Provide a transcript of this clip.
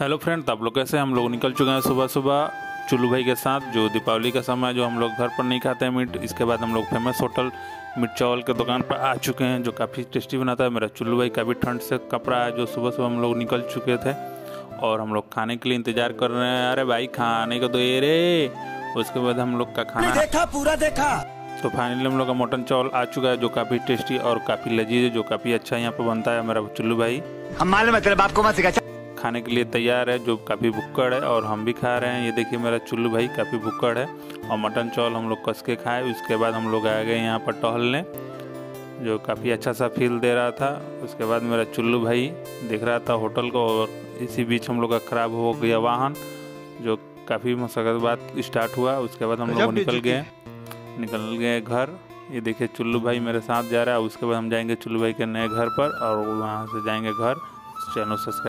Hello friend, आप लोग कैसे हैं? हम लोग निकल चुके हैं सुबह सुबह चुल्लू भाई के साथ, जो दीपावली का समय जो हम लोग घर पर नहीं खाते हैं मीट। इसके बाद हम लोग फेमस होटल मीट चावल के दुकान पर आ चुके हैं, जो काफ़ी टेस्टी बनाता है। मेरा चुल्लू भाई काफ़ी ठंड से कपड़ा है, जो सुबह सुबह हम लोग निकल चुके थे और हम लोग खाने के लिए इंतज़ार कर रहे हैं। अरे भाई खाने को तो ये रे। उसके बाद हम लोग का खाना देखा, पूरा देखा। तो फाइनली हम लोग का मटन चावल आ चुका है, जो काफ़ी टेस्टी और काफ़ी लजीज है, जो काफ़ी अच्छा यहाँ पर बनता है। मेरा चुल्लू भाई हम मालूम है तेरे बाप को मत सिखा। खाने के लिए तैयार है, जो काफ़ी भुक्कड़ है और हम भी खा रहे हैं। ये देखिए मेरा चुल्लू भाई काफ़ी भुक्कड़ है और मटन चावल हम लोग कस के खाए। उसके बाद हम लोग आ गए यहाँ पर टहलने, जो काफ़ी अच्छा सा फील दे रहा था। उसके बाद मेरा चुल्लू भाई देख रहा था होटल को और इसी बीच हम लोग का ख़राब हो गया वाहन, जो काफ़ी मशक्क़त बाद स्टार्ट हुआ। उसके बाद हम लोग निकल गए घर। ये देखिए चुल्लू भाई मेरे साथ जा रहा है। उसके बाद हम जाएंगे चुल्लू भाई के नए घर पर और वहाँ से जाएंगे घर। Channel subscribe